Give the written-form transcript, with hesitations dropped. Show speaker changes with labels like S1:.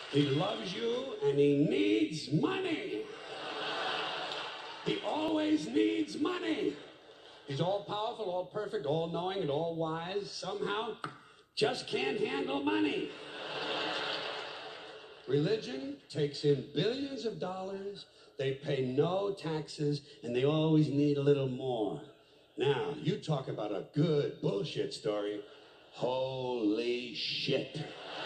S1: He loves you and he needs money. He always needs money. He's all powerful, all perfect, all knowing, and all wise. Somehow, just can't handle money. Religion takes in billions of dollars. They pay no taxes, and they always need a little more. Now, you talk about a good bullshit story. Holy shit.